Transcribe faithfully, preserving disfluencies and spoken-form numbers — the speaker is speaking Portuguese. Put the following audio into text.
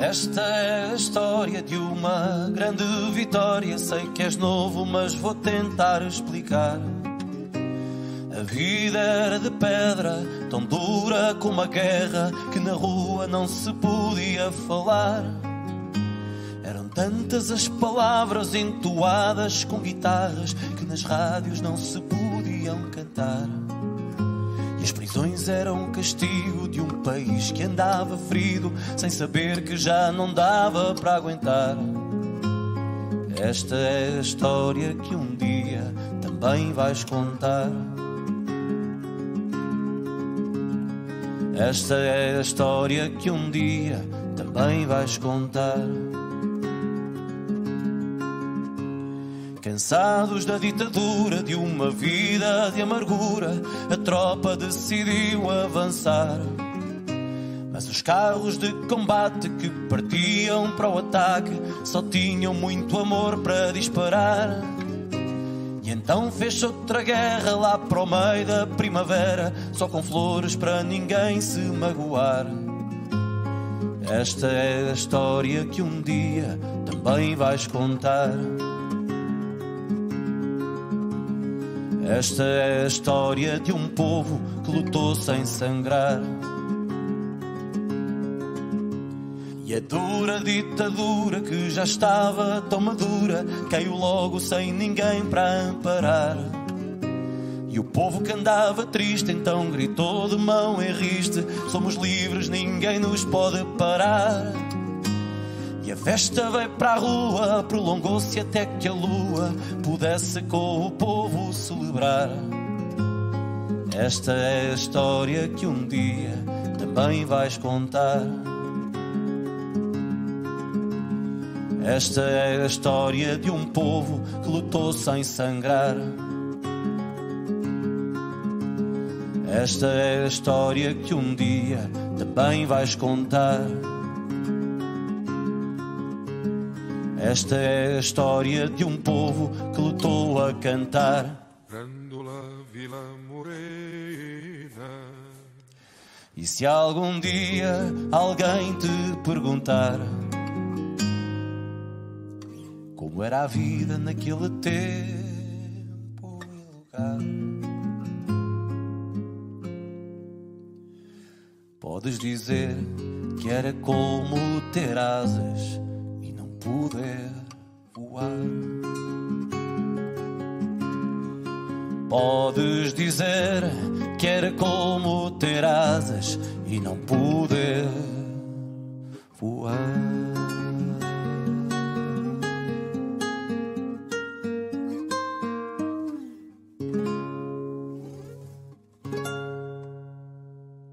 Esta é a história de uma grande vitória. Sei que és novo, mas vou tentar explicar. A vida era de pedra, tão dura como a guerra, que na rua não se podia falar. Eram tantas as palavras entoadas com guitarras que nas rádios não se podiam cantar. E as prisões eram o castigo de um país que andava ferido, sem saber que já não dava para aguentar. Esta é a história que um dia também vais contar. Esta é a história que um dia também vais contar. Cansados da ditadura, de uma vida de amargura, a tropa decidiu avançar. Mas os carros de combate que partiam para o ataque só tinham muito amor para disparar. E então fez outra guerra lá para o meio da primavera, só com flores para ninguém se magoar. Esta é a história que um dia também vais contar. Esta é a história de um povo que lutou sem sangrar. E a dura ditadura que já estava tão madura caiu logo sem ninguém para amparar. E o povo que andava triste então gritou de mão em riste: somos livres, ninguém nos pode parar. E a festa veio para a rua, prolongou-se até que a lua pudesse com o povo celebrar. Esta é a história que um dia também vais contar. Esta é a história de um povo que lutou sem sangrar. Esta é a história que um dia também vais contar. Esta é a história de um povo que lutou a cantar. Grândola Vila Morena. E se algum dia alguém te perguntar como era a vida naquele tempo e lugar, podes dizer que era como ter asas e não poder voar. Podes dizer que era como ter asas e não poder voar.